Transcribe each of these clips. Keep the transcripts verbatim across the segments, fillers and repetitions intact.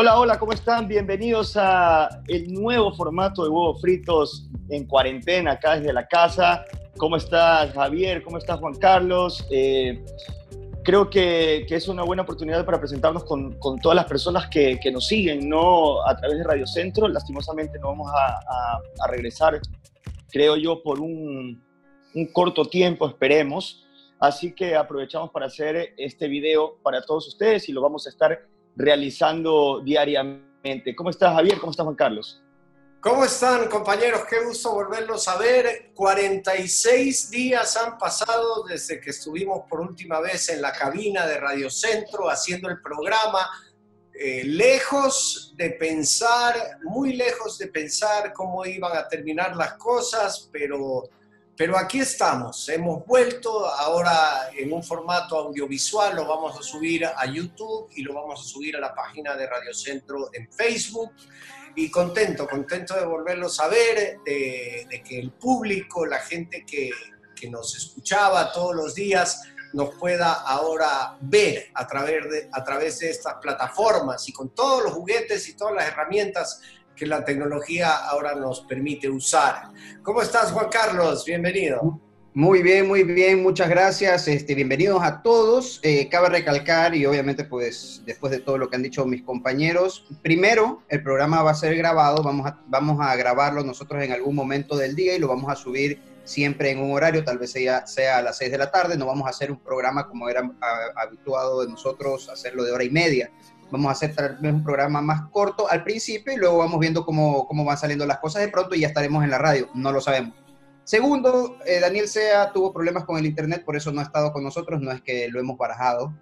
Hola, hola, ¿cómo están? Bienvenidos a el nuevo formato de Huevos Fritos en cuarentena, acá desde la casa. ¿Cómo estás, Javier? ¿Cómo estás, Juan Carlos? Eh, creo que, que es una buena oportunidad para presentarnos con, con todas las personas que, que nos siguen, ¿no? A través de Radio Centro. Lastimosamente no vamos a, a, a regresar, creo yo, por un, un corto tiempo, esperemos. Así que aprovechamos para hacer este video para todos ustedes y lo vamos a estar realizando diariamente. ¿Cómo estás, Javier? ¿Cómo estás, Juan Carlos? ¿Cómo están, compañeros? Qué gusto volverlos a ver. cuarenta y seis días han pasado desde que estuvimos por última vez en la cabina de Radio Centro haciendo el programa. Eh, lejos de pensar, muy lejos de pensar cómo iban a terminar las cosas, pero... Pero aquí estamos, hemos vuelto ahora en un formato audiovisual, lo vamos a subir a YouTube y lo vamos a subir a la página de Radio Centro en Facebook. Y contento, contento de volverlos a ver, de, de que el público, la gente que, que nos escuchaba todos los días, nos pueda ahora ver a través, de, a través de estas plataformas y con todos los juguetes y todas las herramientas que la tecnología ahora nos permite usar. ¿Cómo estás, Juan Carlos? Bienvenido. Muy bien, muy bien, muchas gracias. Este, bienvenidos a todos. Eh, cabe recalcar, y obviamente pues después de todo lo que han dicho mis compañeros, primero el programa va a ser grabado, vamos a, vamos a grabarlo nosotros en algún momento del día y lo vamos a subir siempre en un horario, tal vez sea, sea a las seis de la tarde. No vamos a hacer un programa como era a, habituado de nosotros, hacerlo de hora y media. Vamos a hacer tal vez un programa más corto al principio y luego vamos viendo cómo, cómo van saliendo las cosas de pronto y ya estaremos en la radio, no lo sabemos. Segundo, eh, Daniel Sea tuvo problemas con el internet, por eso no ha estado con nosotros, no es que lo hemos barajado,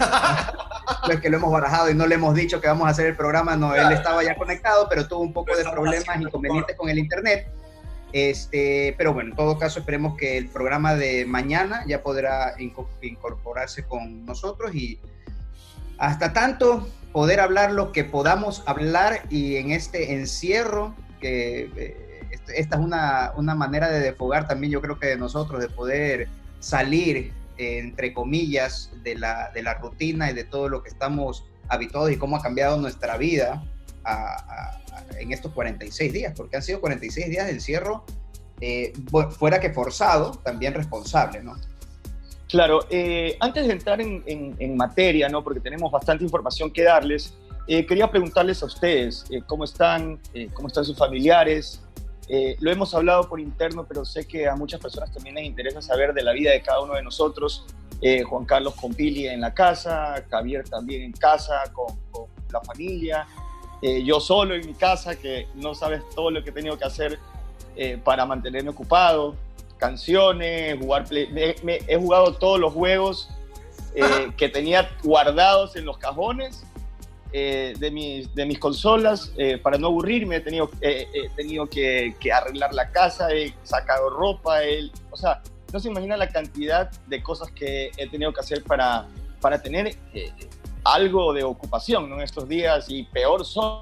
no es que lo hemos barajado y no le hemos dicho que vamos a hacer el programa, no, él estaba ya conectado, pero tuvo un poco de problemas, inconvenientes con el internet. Este, pero bueno, en todo caso esperemos que el programa de mañana ya podrá incorporarse con nosotros y hasta tanto poder hablar lo que podamos hablar y en este encierro, que eh, esta es una, una manera de desfogar también yo creo que de nosotros, de poder salir, eh, entre comillas, de la, de la rutina y de todo lo que estamos habituados y cómo ha cambiado nuestra vida a, a, a, en estos cuarenta y seis días, porque han sido cuarenta y seis días de encierro, eh, fuera que forzado, también responsable, ¿no? Claro, eh, antes de entrar en, en, en materia, ¿no? Porque tenemos bastante información que darles, eh, quería preguntarles a ustedes eh, cómo están, eh, cómo están sus familiares. Eh, lo hemos hablado por interno, pero sé que a muchas personas también les interesa saber de la vida de cada uno de nosotros. Eh, Juan Carlos con Pili en la casa, Javier también en casa, con, con la familia. Eh, yo solo en mi casa, que no sabes todo lo que he tenido que hacer eh, para mantenerme ocupado. Canciones, jugar play, me, me, he jugado todos los juegos eh, que tenía guardados en los cajones eh, de, mis, de mis consolas eh, para no aburrirme. He tenido, eh, he tenido que, que arreglar la casa, he sacado ropa, he, o sea, no se imagina la cantidad de cosas que he tenido que hacer para, para tener eh, algo de ocupación, ¿no? En estos días, y peor sol.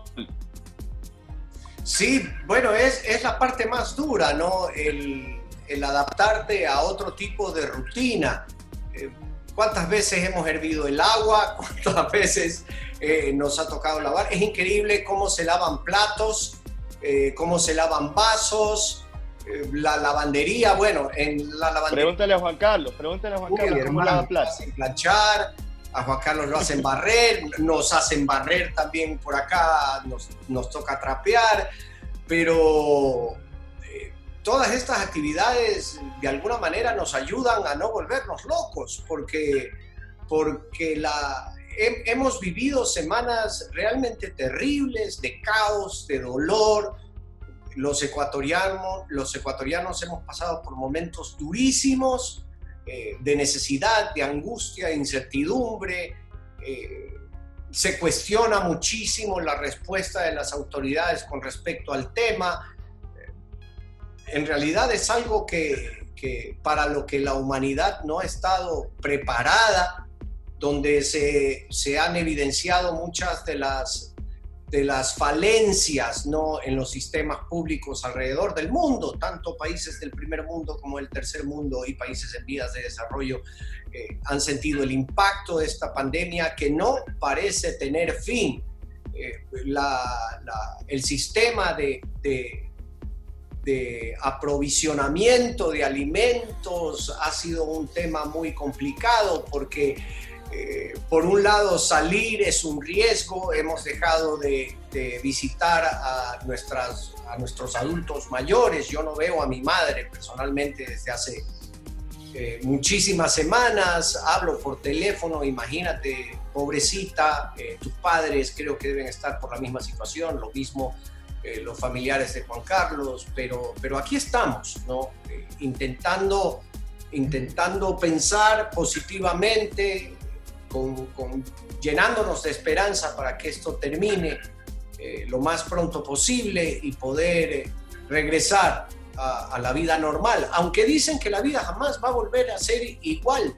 Sí, bueno, es, es la parte más dura, ¿no? El... el adaptarte a otro tipo de rutina. Eh, ¿Cuántas veces hemos hervido el agua? ¿Cuántas veces eh, nos ha tocado lavar? Es increíble cómo se lavan platos, eh, cómo se lavan vasos, eh, la lavandería, bueno, en la lavandería... Pregúntale a Juan Carlos, pregúntale a Juan Uy, Carlos cómo lava platos. Hacen planchar, a Juan Carlos lo hacen barrer, nos hacen barrer también por acá, nos, nos toca trapear, pero... todas estas actividades de alguna manera nos ayudan a no volvernos locos, porque, porque la, he, hemos vivido semanas realmente terribles, de caos, de dolor. Los ecuatorianos, los ecuatorianos hemos pasado por momentos durísimos, eh, de necesidad, de angustia, de incertidumbre. Eh, se cuestiona muchísimo la respuesta de las autoridades con respecto al tema. En realidad es algo que, que para lo que la humanidad no ha estado preparada, donde se, se han evidenciado muchas de las, de las falencias, ¿no? En los sistemas públicos alrededor del mundo, tanto países del primer mundo como el tercer mundo y países en vías de desarrollo eh, han sentido el impacto de esta pandemia que no parece tener fin. eh, la, la, el sistema de, de, de aprovisionamiento de alimentos ha sido un tema muy complicado porque eh, por un lado salir es un riesgo, hemos dejado de, de visitar a, nuestras, a nuestros adultos mayores. Yo no veo a mi madre personalmente desde hace eh, muchísimas semanas, hablo por teléfono, imagínate, pobrecita, eh, tus padres creo que deben estar por la misma situación, lo mismo eh, los familiares de Juan Carlos, pero, pero aquí estamos, ¿no? Eh, intentando, intentando pensar positivamente, con, con, llenándonos de esperanza para que esto termine eh, lo más pronto posible y poder eh, regresar a, a la vida normal, aunque dicen que la vida jamás va a volver a ser igual.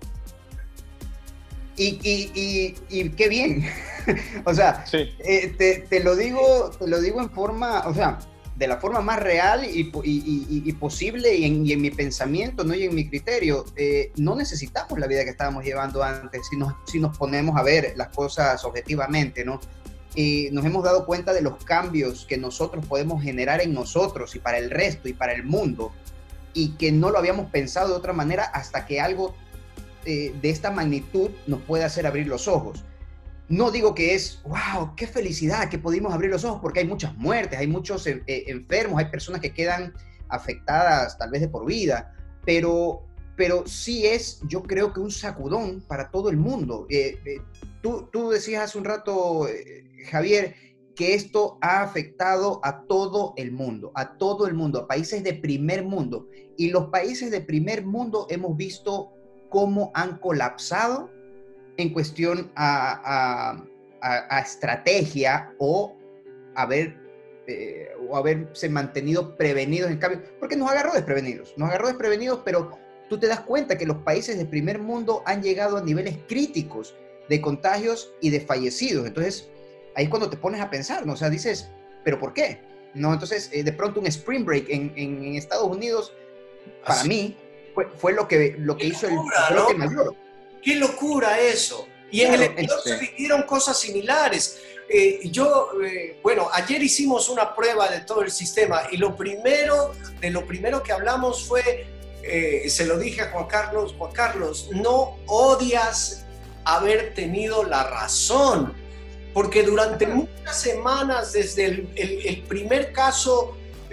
Y, y, y, y qué bien, o sea, sí. eh, te, te lo digo, te lo digo en forma, o sea, de la forma más real y, y, y, y posible y en, y en mi pensamiento, ¿no? Y en mi criterio, eh, no necesitamos la vida que estábamos llevando antes si nos, si nos ponemos a ver las cosas objetivamente, ¿no? Y nos hemos dado cuenta de los cambios que nosotros podemos generar en nosotros y para el resto y para el mundo, y que no lo habíamos pensado de otra manera hasta que algo eh, de esta magnitud nos puede hacer abrir los ojos. No digo que es, wow, qué felicidad que pudimos abrir los ojos, porque hay muchas muertes, hay muchos eh, enfermos, hay personas que quedan afectadas tal vez de por vida, pero, pero sí es, yo creo que un sacudón para todo el mundo. Eh, eh, tú, tú decías hace un rato, eh, Javier, que esto ha afectado a todo el mundo, a todo el mundo, a países de primer mundo. Y los países de primer mundo hemos visto cómo han colapsado en cuestión a, a, a, a estrategia o haber, eh, o haberse mantenido prevenidos en cambio, porque nos agarró desprevenidos, nos agarró desprevenidos, pero tú te das cuenta que los países de primer mundo han llegado a niveles críticos de contagios y de fallecidos. Entonces, ahí es cuando te pones a pensar, ¿no? O sea, dices, ¿pero por qué? ¿No? Entonces, eh, de pronto un spring break en, en, en Estados Unidos, para Así. mí, fue, fue lo que, lo que hizo locura, el brote ¿no? mayor. ¡Qué locura eso! Y en claro, el exterior sí. se vivieron cosas similares. Eh, yo, eh, bueno, ayer hicimos una prueba de todo el sistema y lo primero, de lo primero que hablamos fue, eh, se lo dije a Juan Carlos, Juan Carlos, no odias haber tenido la razón, porque durante muchas semanas, desde el, el, el primer caso,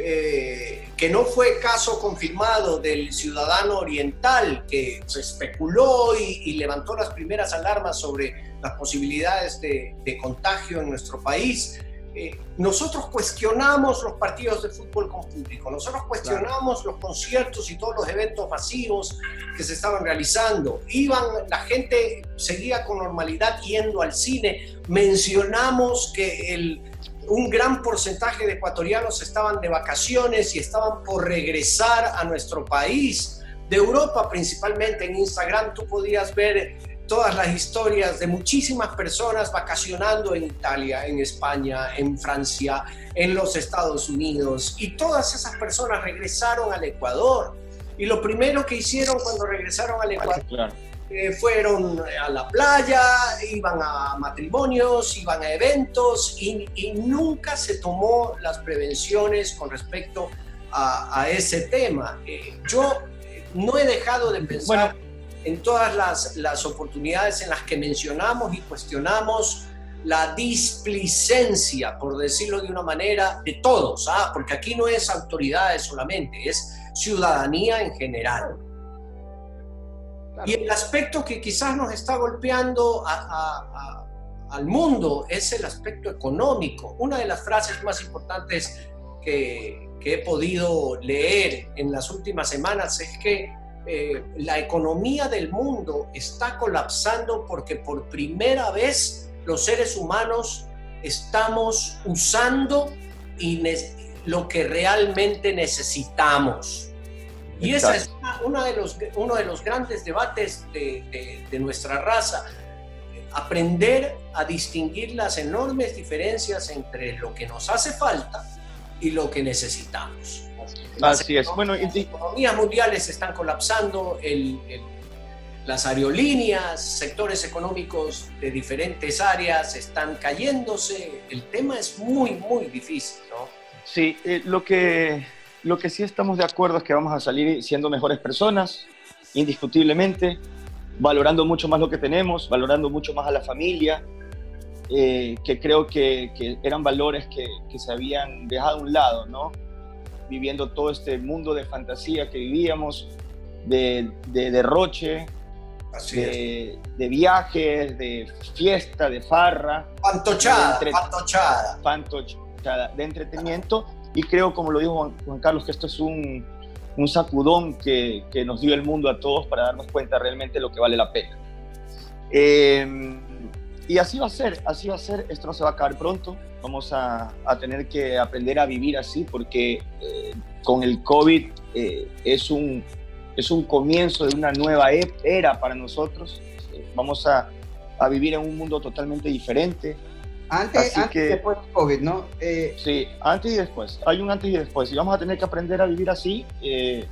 eh, que no fue caso confirmado del ciudadano oriental, que se especuló y, y levantó las primeras alarmas sobre las posibilidades de, de contagio en nuestro país, eh, nosotros cuestionamos los partidos de fútbol con público, nosotros cuestionamos claro. los conciertos y todos los eventos masivos que se estaban realizando. Iban, la gente seguía con normalidad yendo al cine. Mencionamos que el, un gran porcentaje de ecuatorianos estaban de vacaciones y estaban por regresar a nuestro país. De Europa, principalmente en Instagram, tú podías ver todas las historias de muchísimas personas vacacionando en Italia, en España, en Francia, en los Estados Unidos, y todas esas personas regresaron al Ecuador. Y lo primero que hicieron cuando regresaron al Ecuador claro. eh, fueron a la playa, iban a matrimonios, iban a eventos, y, y nunca se tomó las prevenciones con respecto a, a ese tema. Eh, yo no he dejado de pensar bueno, en todas las, las oportunidades en las que mencionamos y cuestionamos la displicencia, por decirlo de una manera, de todos, ¿ah? Porque aquí no es autoridades solamente, es ciudadanía en general. Claro. Y el aspecto que quizás nos está golpeando a, a, a, al mundo es el aspecto económico. Una de las frases más importantes que, que he podido leer en las últimas semanas es que Eh, la economía del mundo está colapsando porque por primera vez los seres humanos estamos usando y lo que realmente necesitamos. Y ese es una, una de los, uno de los grandes debates de, de, de nuestra raza. Aprender a distinguir las enormes diferencias entre lo que nos hace falta y lo que necesitamos. Así es. Bueno, las economías mundiales están colapsando, el, el, las aerolíneas, sectores económicos de diferentes áreas están cayéndose. El tema es muy, muy difícil, ¿no? Sí, eh, lo, que, lo que sí estamos de acuerdo es que vamos a salir siendo mejores personas, indiscutiblemente, valorando mucho más lo que tenemos, valorando mucho más a la familia, eh, que creo que, que eran valores que, que se habían dejado a un lado, ¿no? Viviendo todo este mundo de fantasía que vivíamos, de, de derroche, Así de, de viajes, de fiesta, de farra. Fantochada, de entre... fantochada. Fantochada, de entretenimiento. Y creo, como lo dijo Juan, Juan Carlos, que esto es un, un sacudón que, que nos dio el mundo a todos para darnos cuenta realmente de lo que vale la pena. Eh, y así va a ser, así va a ser. Esto no se va a acabar pronto. Vamos a, a tener que aprender a vivir así, porque eh, con el COVID eh, es un... es un comienzo de una nueva era para nosotros. Vamos a, a vivir en un mundo totalmente diferente. Antes, antes que, y después del COVID, ¿no? Eh... Sí, antes y después. Hay un antes y después. Y vamos a tener que aprender a vivir así, eh,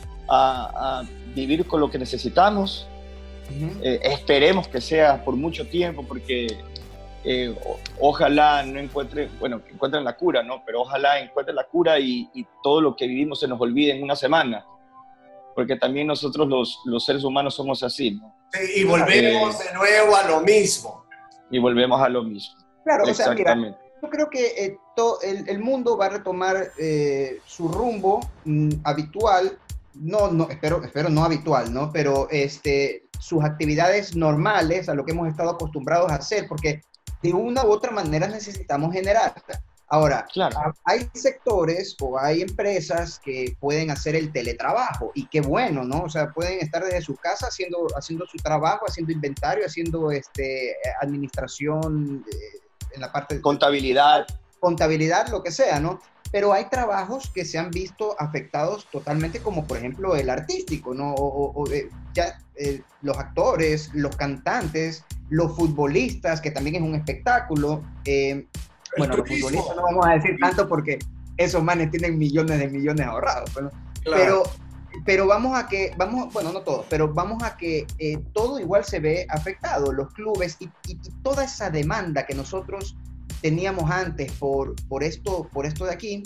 a, a vivir con lo que necesitamos. Uh-huh. Eh, esperemos que sea por mucho tiempo, porque eh, o, ojalá no encuentren, bueno, que encuentren la cura, ¿no? Pero ojalá encuentren la cura y, y todo lo que vivimos se nos olvide en una semana. Porque también nosotros los, los seres humanos somos así, ¿no? Sí, y volvemos eh, de nuevo a lo mismo. Y volvemos a lo mismo. Claro, o sea, mira, yo creo que eh, to, el, el mundo va a retomar eh, su rumbo mm, habitual, no, no, espero, espero no habitual, ¿no? Pero este, sus actividades normales, a lo que hemos estado acostumbrados a hacer, porque de una u otra manera necesitamos generar. Ahora, claro, hay sectores o hay empresas que pueden hacer el teletrabajo y qué bueno, ¿no? O sea, pueden estar desde su casa haciendo, haciendo su trabajo, haciendo inventario, haciendo este, administración eh, en la parte de contabilidad. Contabilidad, lo que sea, ¿no? Pero hay trabajos que se han visto afectados totalmente, como por ejemplo el artístico, ¿no? O, o, o eh, ya, eh, los actores, los cantantes, los futbolistas, que también es un espectáculo. Eh, Bueno, los futbolistas no vamos a decir tanto porque esos manes tienen millones de millones ahorrados, ¿no? Claro. Pero, pero vamos a que, vamos, bueno, no todos, pero vamos a que eh, todo igual se ve afectado, los clubes y, y, y toda esa demanda que nosotros teníamos antes por, por, esto, por esto de aquí,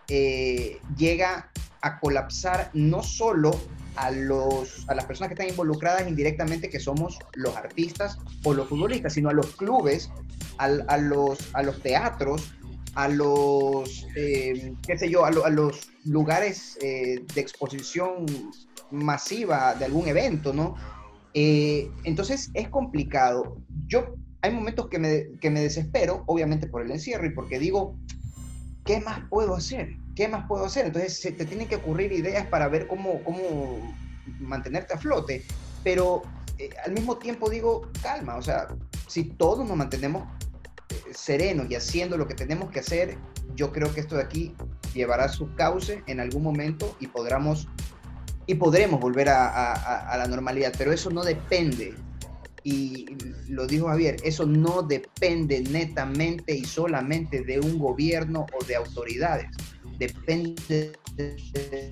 eh, llega a colapsar no solo a, los, a las personas que están involucradas indirectamente, que somos los artistas o los futbolistas, sino a los clubes, a, a, los, a los teatros, a los, eh, qué sé yo, a, lo, a los lugares eh, de exposición masiva de algún evento, ¿no? Eh, entonces es complicado. Yo, hay momentos que me, que me desespero, obviamente por el encierro y porque digo, ¿qué más puedo hacer? ¿Qué más puedo hacer? Entonces se te tienen que ocurrir ideas para ver cómo, cómo mantenerte a flote, pero eh, al mismo tiempo digo, calma, o sea, si todos nos mantenemos eh, serenos y haciendo lo que tenemos que hacer, yo creo que esto de aquí llevará su cauce en algún momento y podremos, y podremos volver a, a, a la normalidad, pero eso no depende, y lo dijo Javier, eso no depende netamente y solamente de un gobierno o de autoridades, depende de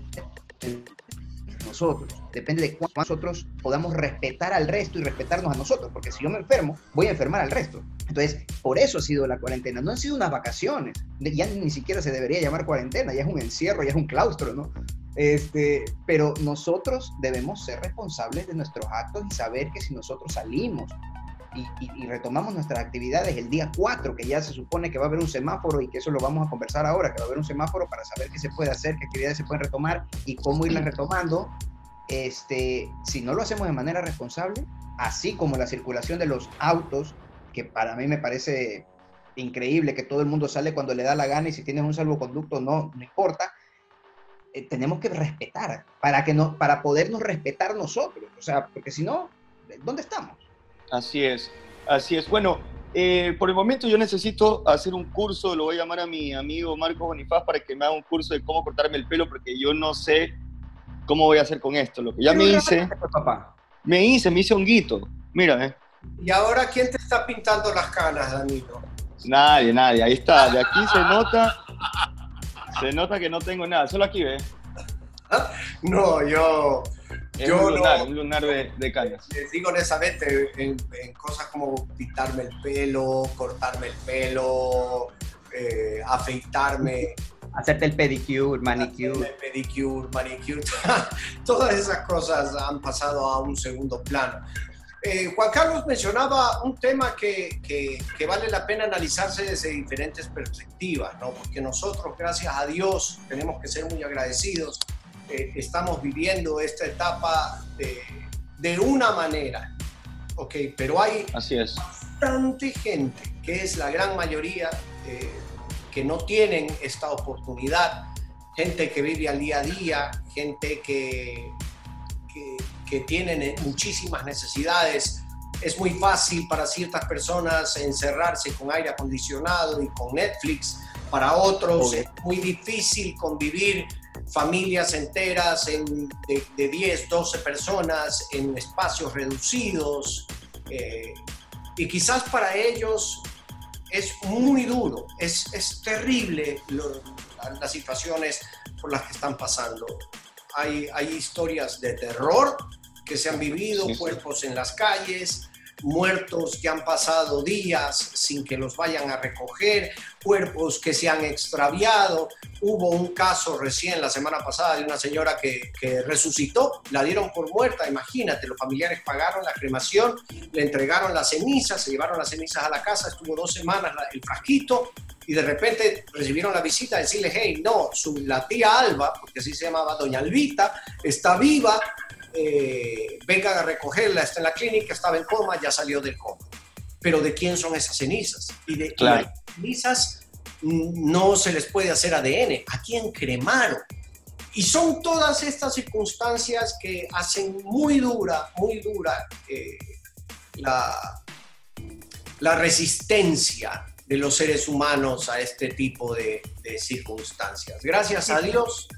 nosotros, depende de cuánto nosotros podamos respetar al resto y respetarnos a nosotros, porque si yo me enfermo, voy a enfermar al resto. Entonces, por eso ha sido la cuarentena, no han sido unas vacaciones, ya ni siquiera se debería llamar cuarentena, ya es un encierro, ya es un claustro, ¿no? Este, pero nosotros debemos ser responsables de nuestros actos y saber que si nosotros salimos y, y, y retomamos nuestras actividades el día cuatro, que ya se supone que va a haber un semáforo y que eso lo vamos a conversar ahora, que va a haber un semáforo para saber qué se puede hacer, qué actividades se pueden retomar y cómo irlas retomando, este, si no lo hacemos de manera responsable, así como la circulación de los autos, que para mí me parece increíble que todo el mundo sale cuando le da la gana y si tienes un salvoconducto no, no importa, eh, tenemos que respetar para, que no, para podernos respetar nosotros, o sea, porque si no, ¿dónde estamos? Así es, así es. Bueno, eh, por el momento yo necesito hacer un curso, lo voy a llamar a mi amigo Marco Bonifaz para que me haga un curso de cómo cortarme el pelo, porque yo no sé cómo voy a hacer con esto. Lo que ya me hice, me hice, me hice honguito, mira, eh. ¿Y ahora quién te está pintando las canas, Danilo? Nadie, nadie, ahí está, de aquí se nota, se nota que no tengo nada, solo aquí, ¿ves? No, yo, Es Yo un lunar, no, un lunar de, de canas. Les digo honestamente, en, en cosas como pintarme el pelo, cortarme el pelo, eh, afeitarme, Hacerte el pedicure, manicure. el pedicure, manicure, todas esas cosas han pasado a un segundo plano. Eh, Juan Carlos mencionaba un tema que, que, que vale la pena analizarse desde diferentes perspectivas, ¿no? Porque nosotros, gracias a Dios, tenemos que ser muy agradecidos. Eh, estamos viviendo esta etapa de, de una manera, ¿ok? Pero hay Así es. bastante gente, que es la gran mayoría, eh, que no tienen esta oportunidad, gente que vive al día a día, gente que, que, que tienen muchísimas necesidades. Es muy fácil para ciertas personas encerrarse con aire acondicionado y con Netflix, para otros Obvio. es muy difícil convivir familias enteras en, de, de diez, doce personas en espacios reducidos, eh, y quizás para ellos es muy duro, es, es terrible lo, las situaciones por las que están pasando. Hay, hay historias de terror que se han vivido, Sí. cuerpos en las calles, muertos que han pasado días sin que los vayan a recoger, cuerpos que se han extraviado. Hubo un caso recién la semana pasada de una señora que, que resucitó, la dieron por muerta, imagínate, los familiares pagaron la cremación, le entregaron las cenizas, se llevaron las cenizas a la casa, estuvo dos semanas la, el frasquito, y de repente recibieron la visita de decirle, hey, no, su, la tía Alba, porque así se llamaba doña Albita, está viva, eh, vengan a recogerla, está en la clínica, estaba en coma, ya salió del coma. Pero ¿de quién son esas cenizas? Y de Claro. y las cenizas no se les puede hacer A D N. ¿A quién cremaron? Y son todas estas circunstancias que hacen muy dura, muy dura eh, la, la resistencia de los seres humanos a este tipo de, de circunstancias. Gracias a Dios,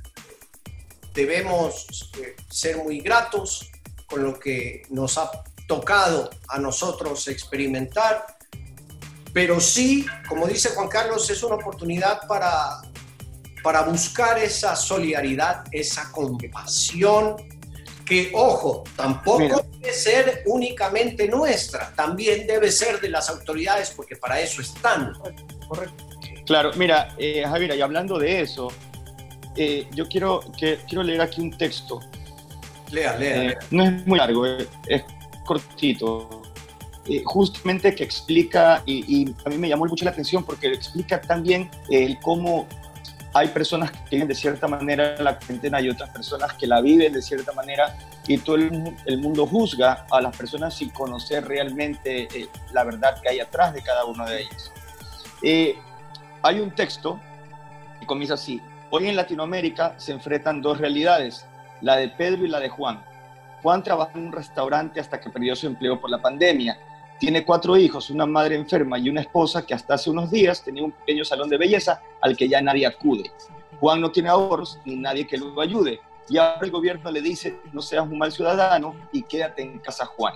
debemos eh, ser muy gratos con lo que nos ha tocado a nosotros experimentar, pero sí, como dice Juan Carlos, es una oportunidad para, para buscar esa solidaridad, esa compasión, que, ojo, tampoco Mira. debe ser únicamente nuestra, también debe ser de las autoridades, porque para eso están. Correcto. Claro, mira, eh, Javier, y hablando de eso, eh, yo quiero, que, quiero leer aquí un texto. Lea, lea, Eh, lea. no es muy largo, es, es cortito, eh, justamente que explica, y, y a mí me llamó mucho la atención porque explica también el cómo hay personas que viven de cierta manera la cuarentena y otras personas que la viven de cierta manera, y todo el, el mundo juzga a las personas sin conocer realmente eh, la verdad que hay atrás de cada una de ellas. Eh, hay un texto que comienza así: hoy en Latinoamérica se enfrentan dos realidades, la de Pedro y la de Juan. Juan trabaja en un restaurante hasta que perdió su empleo por la pandemia. Tiene cuatro hijos, una madre enferma y una esposa que hasta hace unos días tenía un pequeño salón de belleza al que ya nadie acude. Juan no tiene ahorros ni nadie que lo ayude. Y ahora el gobierno le dice, no seas un mal ciudadano y quédate en casa, Juan.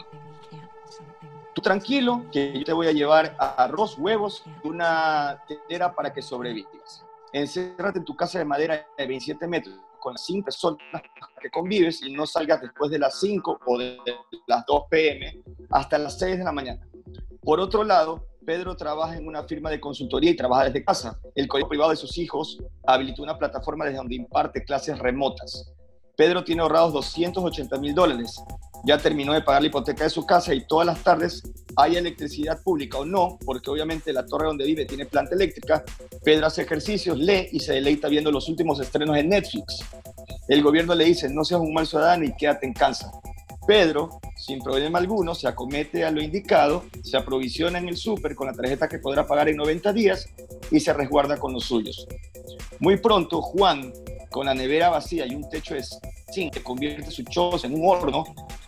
Tú tranquilo, que yo te voy a llevar arroz, huevos y una telera para que sobrevivas. Encérrate en tu casa de madera de veintisiete metros con las cinco personas que convives y no salgas después de las cinco o de las dos pe eme hasta las seis de la mañana. Por otro lado, Pedro trabaja en una firma de consultoría y trabaja desde casa. El colegio privado de sus hijos habilitó una plataforma desde donde imparte clases remotas. Pedro tiene ahorrados doscientos ochenta mil dólares. Ya terminó de pagar la hipoteca de su casa y todas las tardes hay electricidad pública o no, porque obviamente la torre donde vive tiene planta eléctrica. Pedro hace ejercicios, lee y se deleita viendo los últimos estrenos en Netflix. El gobierno le dice, no seas un mal ciudadano y quédate en casa. Pedro, sin problema alguno, se acomete a lo indicado, se aprovisiona en el súper con la tarjeta que podrá pagar en noventa días y se resguarda con los suyos. Muy pronto, Juan, con la nevera vacía y un techo de zinc que convierte su choza en un horno,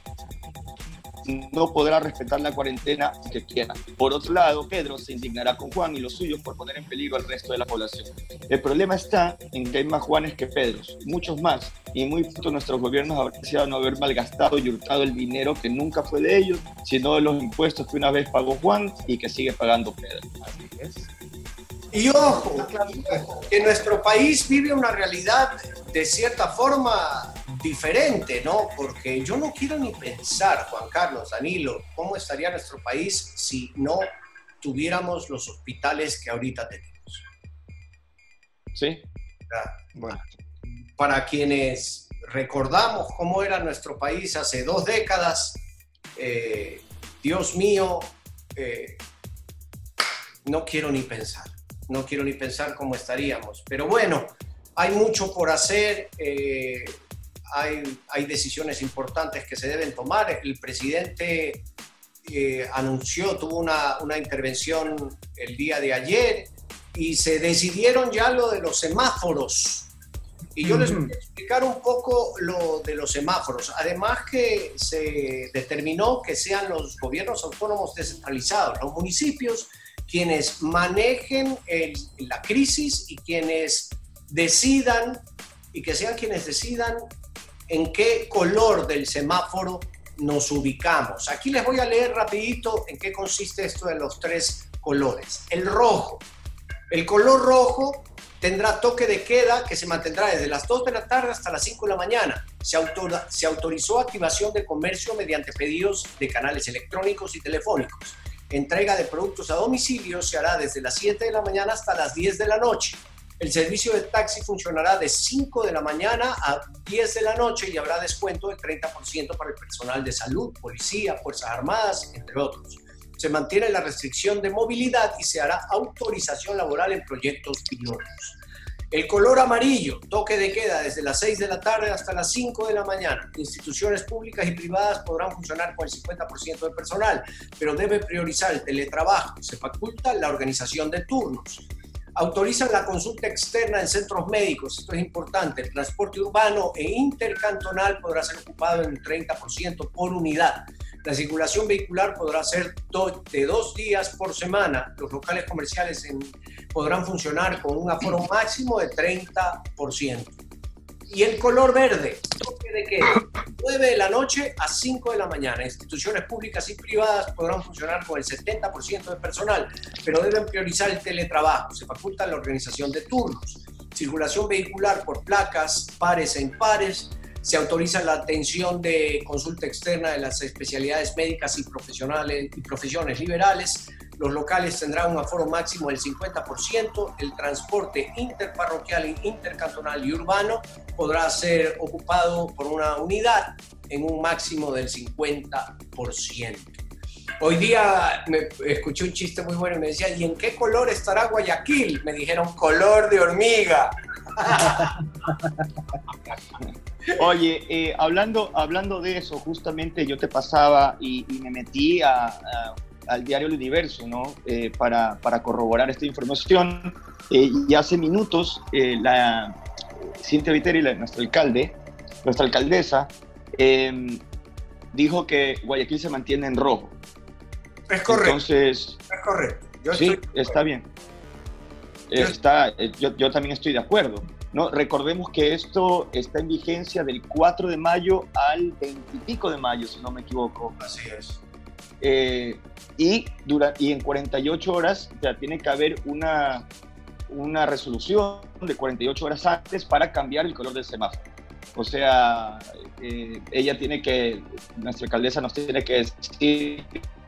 no podrá respetar la cuarentena que quiera. Por otro lado, Pedro se indignará con Juan y los suyos por poner en peligro al resto de la población. El problema está en que hay más Juanes que Pedros, muchos más, y muy pronto nuestros gobiernos habrán deseado no haber malgastado y hurtado el dinero que nunca fue de ellos, sino de los impuestos que una vez pagó Juan y que sigue pagando Pedro. Y ojo, que nuestro país vive una realidad de cierta forma diferente, ¿no? Porque yo no quiero ni pensar, Juan Carlos, Danilo, cómo estaría nuestro país si no tuviéramos los hospitales que ahorita tenemos. Sí. Bueno. Para quienes recordamos cómo era nuestro país hace dos décadas, eh, Dios mío, eh, no quiero ni pensar, no quiero ni pensar cómo estaríamos. Pero bueno, hay mucho por hacer, eh, hay, hay decisiones importantes que se deben tomar. El presidente eh, anunció, tuvo una, una intervención el día de ayer y se decidieron ya lo de los semáforos. Y yo les voy a explicar un poco lo de los semáforos. Además que se determinó que sean los gobiernos autónomos descentralizados, los municipios, quienes manejen el, la crisis y quienes decidan, y que sean quienes decidan en qué color del semáforo nos ubicamos. Aquí les voy a leer rapidito en qué consiste esto de los tres colores. El rojo. El color rojo tendrá toque de queda que se mantendrá desde las dos de la tarde hasta las cinco de la mañana. Se, autor, se autorizó activación de comercio mediante pedidos de canales electrónicos y telefónicos. Entrega de productos a domicilio se hará desde las siete de la mañana hasta las diez de la noche. El servicio de taxi funcionará de cinco de la mañana a diez de la noche y habrá descuento del treinta por ciento para el personal de salud, policía, Fuerzas Armadas, entre otros. Se mantiene la restricción de movilidad y se hará autorización laboral en proyectos pilotos. El color amarillo, toque de queda desde las seis de la tarde hasta las cinco de la mañana. Instituciones públicas y privadas podrán funcionar con el cincuenta por ciento del personal, pero debe priorizar el teletrabajo. Se faculta la organización de turnos. Autorizan la consulta externa en centros médicos, esto es importante. El transporte urbano e intercantonal podrá ser ocupado en un treinta por ciento por unidad. La circulación vehicular podrá ser do, de dos días por semana. Los locales comerciales en, podrán funcionar con un aforo máximo de treinta por ciento. Y el color verde, toque de queda, nueve de la noche a cinco de la mañana. Instituciones públicas y privadas podrán funcionar con el setenta por ciento de personal, pero deben priorizar el teletrabajo. Se faculta la organización de turnos. Circulación vehicular por placas, pares e impares. Se autoriza la atención de consulta externa de las especialidades médicas y profesionales y profesiones liberales. Los locales tendrán un aforo máximo del cincuenta por ciento. El transporte interparroquial, intercantonal y urbano podrá ser ocupado por una unidad en un máximo del cincuenta por ciento. Hoy día me escuché un chiste muy bueno y me decía, ¿y en qué color estará Guayaquil? Me dijeron, color de hormiga. Oye, eh, hablando, hablando de eso, justamente yo te pasaba y, y me metí a, a, al diario El Universo, ¿no? Eh, para, para corroborar esta información. Eh, y hace minutos, eh, la Cintia Viteri, la, nuestro alcalde, nuestra alcaldesa, eh, dijo que Guayaquil se mantiene en rojo. Es correcto. Entonces, es correcto. Yo sí, estoy... está bien. Está, yo, yo también estoy de acuerdo, ¿no? Recordemos que esto está en vigencia del cuatro de mayo al veinte y pico de mayo, si no me equivoco. Así es. Eh, y, dura, y en cuarenta y ocho horas ya tiene que haber una, una resolución de cuarenta y ocho horas antes para cambiar el color del semáforo. O sea, eh, ella tiene que, nuestra alcaldesa nos tiene que decir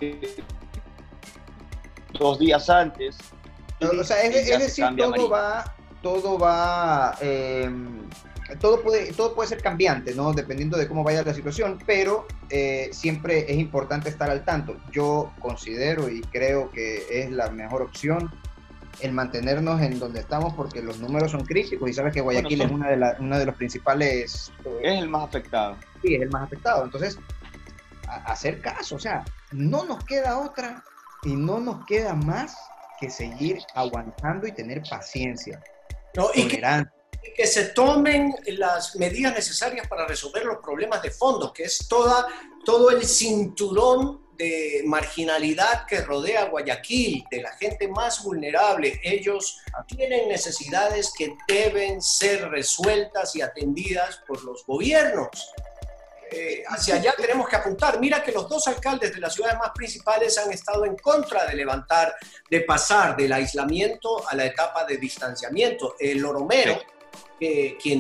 dos días antes. O sea, es, es decir, todo va, todo va, eh, todo puede, todo puede ser cambiante, ¿no? Dependiendo de cómo vaya la situación, pero eh, siempre es importante estar al tanto. Yo considero y creo que es la mejor opción el mantenernos en donde estamos porque los números son críticos y sabes que Guayaquil bueno, son, es una de, la, una de los principales... Eh, es el más afectado. Sí, es el más afectado. Entonces, a, hacer caso, o sea, no nos queda otra y no nos queda más que seguir aguantando y tener paciencia, no, y tolerancia. Que, que se tomen las medidas necesarias para resolver los problemas de fondo, que es toda, todo el cinturón de marginalidad que rodea a Guayaquil, de la gente más vulnerable. Ellos tienen necesidades que deben ser resueltas y atendidas por los gobiernos. Eh, hacia allá tenemos que apuntar. Mira que los dos alcaldes de las ciudades más principales han estado en contra de levantar, de pasar del aislamiento a la etapa de distanciamiento. El Loromero, eh, quien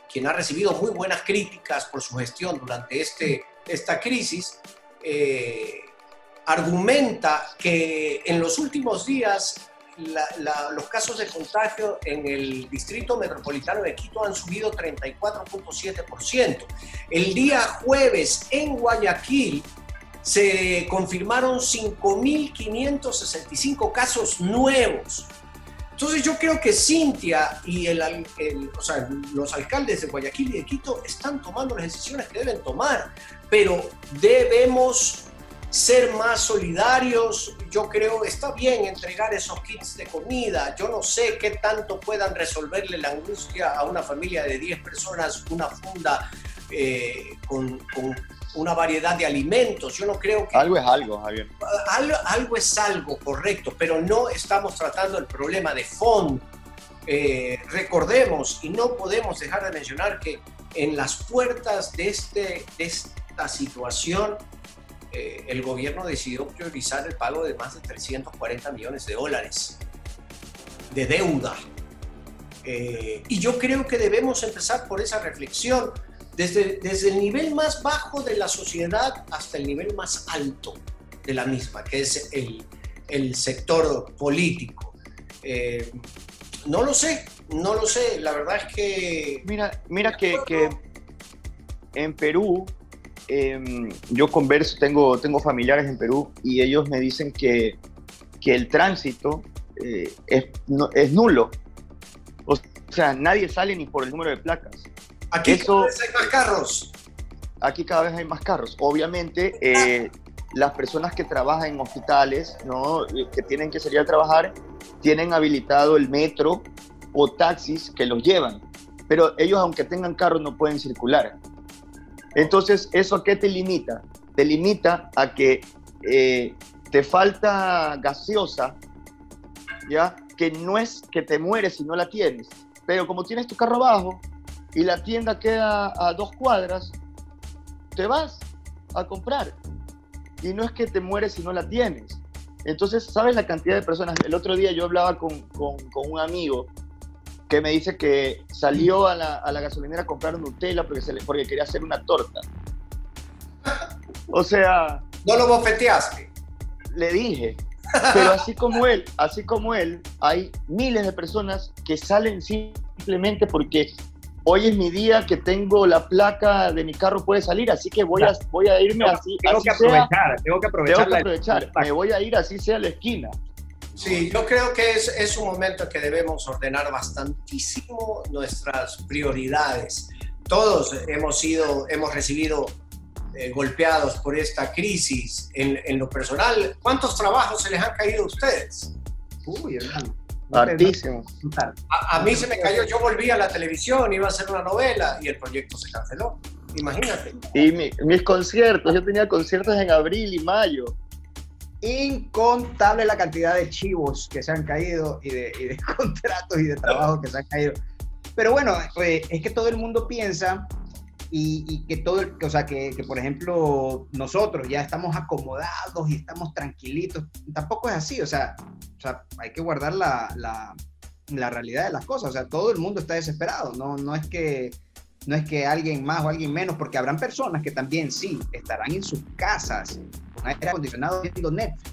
quien ha recibido muy buenas críticas por su gestión durante este, esta crisis, eh, argumenta que en los últimos días la, la, los casos de contagio en el distrito metropolitano de Quito han subido treinta y cuatro punto siete por ciento. El día jueves en Guayaquil se confirmaron cinco mil quinientos sesenta y cinco casos nuevos. Entonces yo creo que Cintia y el, el, o sea, los alcaldes de Guayaquil y de Quito están tomando las decisiones que deben tomar, pero debemos ser más solidarios. Yo creo que está bien entregar esos kits de comida. Yo no sé qué tanto puedan resolverle la angustia a una familia de diez personas, una funda eh, con, con una variedad de alimentos. Yo no creo que... Algo es algo, Javier. Algo, algo es algo, correcto, pero no estamos tratando el problema de fondo. Eh, recordemos, y no podemos dejar de mencionar que en las puertas de, este, de esta situación, eh, el gobierno decidió priorizar el pago de más de trescientos cuarenta millones de dólares de deuda. Eh, y yo creo que debemos empezar por esa reflexión, desde, desde el nivel más bajo de la sociedad hasta el nivel más alto de la misma, que es el, el sector político. Eh, no lo sé, no lo sé, la verdad es que... Mira, mira que, que en Perú, eh, yo converso, tengo, tengo familiares en Perú y ellos me dicen que, que el tránsito eh, es, no, es nulo. O sea, nadie sale ni por el número de placas. Aquí Eso, cada vez hay más carros. Aquí cada vez hay más carros. Obviamente, eh, las personas que trabajan en hospitales, ¿no?, que tienen que salir a trabajar, tienen habilitado el metro o taxis que los llevan. Pero ellos, aunque tengan carro, no pueden circular. Entonces, ¿eso a qué te limita? Te limita a que eh, te falta gaseosa, ¿ya? Que no es que te mueres si no la tienes. Pero como tienes tu carro abajo y la tienda queda a dos cuadras, te vas a comprar. Y no es que te mueres si no la tienes. Entonces, ¿sabes la cantidad de personas? El otro día yo hablaba con, con, con un amigo que me dice que salió a la, a la gasolinera a comprar Nutella porque, se le, porque quería hacer una torta. O sea... ¿No lo bofeteaste? Le dije. Pero así como él, así como él, hay miles de personas que salen simplemente porque hoy es mi día que tengo la placa de mi carro, puede salir, así que voy a, voy a irme tengo, así. Tengo así que aprovechar, sea, tengo que aprovechar. Tengo que aprovechar, la... me voy a ir así sea a la esquina. Sí, yo creo que es, es un momento que debemos ordenar bastantísimo nuestras prioridades. Todos hemos sido, hemos recibido eh, golpeados por esta crisis en, en lo personal. ¿Cuántos trabajos se les han caído a ustedes? Uy, hermano. Hartísimo. A, a mí se me cayó, yo volví a la televisión, iba a hacer una novela y el proyecto se canceló. Imagínate. Y mi, mis conciertos, yo tenía conciertos en abril y mayo. Incontable la cantidad de chivos que se han caído y de, y de contratos y de trabajo que se han caído. Pero bueno, pues, es que todo el mundo piensa y, y que todo, el, o sea, que, que por ejemplo nosotros ya estamos acomodados y estamos tranquilitos. Tampoco es así, o sea, o sea hay que guardar la, la, la realidad de las cosas. O sea, todo el mundo está desesperado. No, no es que no es que alguien más o alguien menos, porque habrán personas que también sí estarán en sus casas con aire acondicionado viendo Netflix.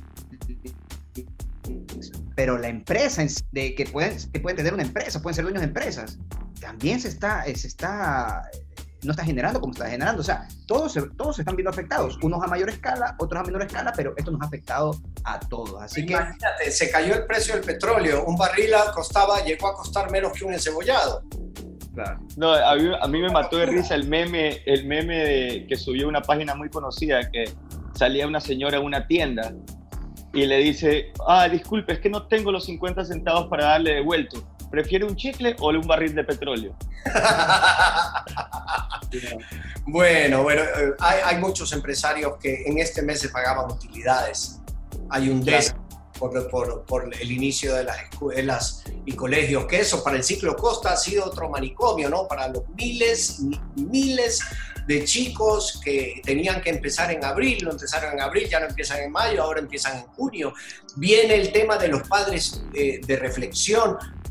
Pero la empresa de que pueden, que pueden tener una empresa, pueden ser dueños de empresas, también se está, se está, no está generando como está generando. O sea, todos se, todos se están viendo afectados, unos a mayor escala, otros a menor escala, pero esto nos ha afectado a todos. Así Imagínate, que se cayó el precio del petróleo, un barril costaba, llegó a costar menos que un encebollado. Claro. No, a mí, a mí me mató de risa el meme, el meme de, que subió una página muy conocida, que salía una señora en una tienda y le dice, ah, disculpe, es que no tengo los cincuenta centavos para darle devuelto. ¿Prefiere un chicle o un barril de petróleo? Bueno, bueno, hay, hay muchos empresarios que en este mes se pagaban utilidades. Hay un des por, por, por el inicio de las escuelas y colegios, que eso para el ciclo Costa ha sido otro manicomio, ¿no? Para los miles y miles de chicos que tenían que empezar en abril, lo empezaron en abril, ya no empiezan en mayo, ahora empiezan en junio. Viene el tema de los padres eh, de reflexión.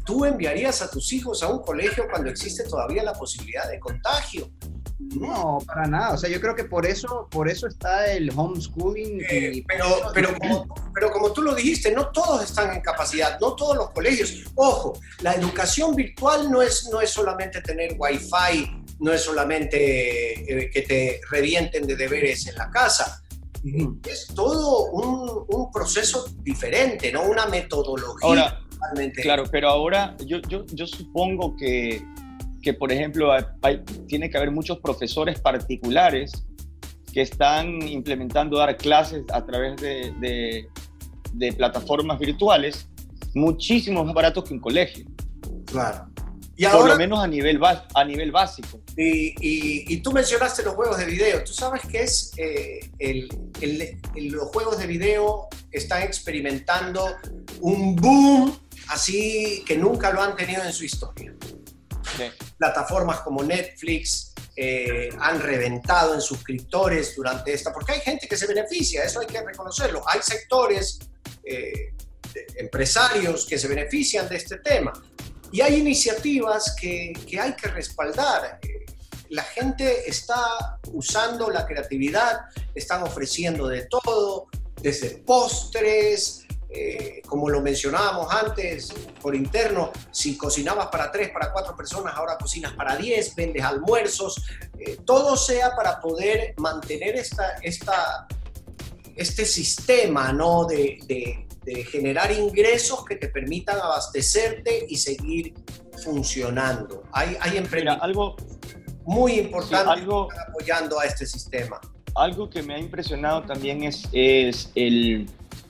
¿tú enviarías a tus hijos a un colegio cuando existe todavía la posibilidad de contagio? No, para nada. O sea, yo creo que por eso, por eso está el homeschooling. Eh, y pero, pero, como, pero como tú lo dijiste, no todos están en capacidad, no todos los colegios. Ojo, la educación virtual no es, no es solamente tener wifi, no es solamente eh, que te revienten de deberes en la casa. Uh-huh. Es todo un, un proceso diferente, ¿no? Una metodología. Ahora, totalmente. Claro, pero ahora yo, yo, yo supongo que que, por ejemplo, hay, hay, tiene que haber muchos profesores particulares que están implementando dar clases a través de, de, de plataformas virtuales muchísimo más baratos que un colegio. Claro. Y ahora, por lo menos a nivel, a nivel básico. Y, y, y tú mencionaste los juegos de video. ¿Tú sabes qué es? Eh, el, el, el, los juegos de video están experimentando un boom así que nunca lo han tenido en su historia. Sí. Plataformas como Netflix eh, han reventado en suscriptores durante esta, porque hay gente que se beneficia, eso hay que reconocerlo. Hay sectores, eh, empresarios que se benefician de este tema y hay iniciativas que, que hay que respaldar. La gente está usando la creatividad, están ofreciendo de todo, desde postres. Eh, como lo mencionábamos antes, por interno, si cocinabas para tres, para cuatro personas, ahora cocinas para diez, vendes almuerzos, eh, todo sea para poder mantener esta, esta, este sistema, ¿no? de, de, de generar ingresos que te permitan abastecerte y seguir funcionando. Hay, hay emprendimientos algo muy importantes sí, algo, que están apoyando a este sistema. Algo que me ha impresionado también es, es el...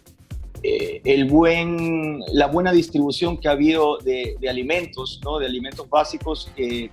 Eh, el buen, la buena distribución que ha habido de, de alimentos, ¿no? De alimentos básicos. Eh,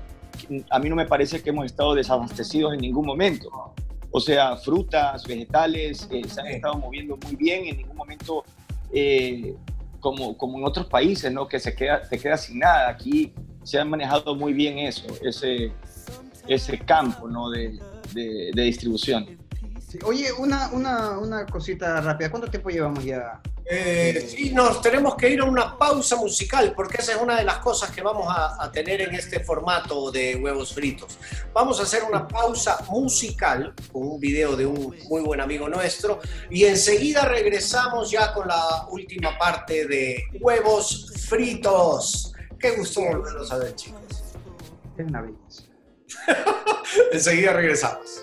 a mí no me parece que hemos estado desabastecidos en ningún momento. O sea, frutas, vegetales, eh, se han estado moviendo muy bien. En ningún momento, eh, como, como en otros países, ¿no? Que se queda, te queda sin nada. Aquí se ha manejado muy bien eso, ese, ese campo, ¿no? de, de, de distribución. Sí. Oye, una, una, una cosita rápida. ¿Cuánto tiempo llevamos ya? Eh, sí, nos tenemos que ir a una pausa musical porque esa es una de las cosas que vamos a, a tener en este formato de Huevos Fritos. Vamos a hacer una pausa musical con un video de un muy buen amigo nuestro y enseguida regresamos ya con la última parte de Huevos Fritos. Qué gusto volverlos a ver, chicos. Es una belleza. Enseguida regresamos.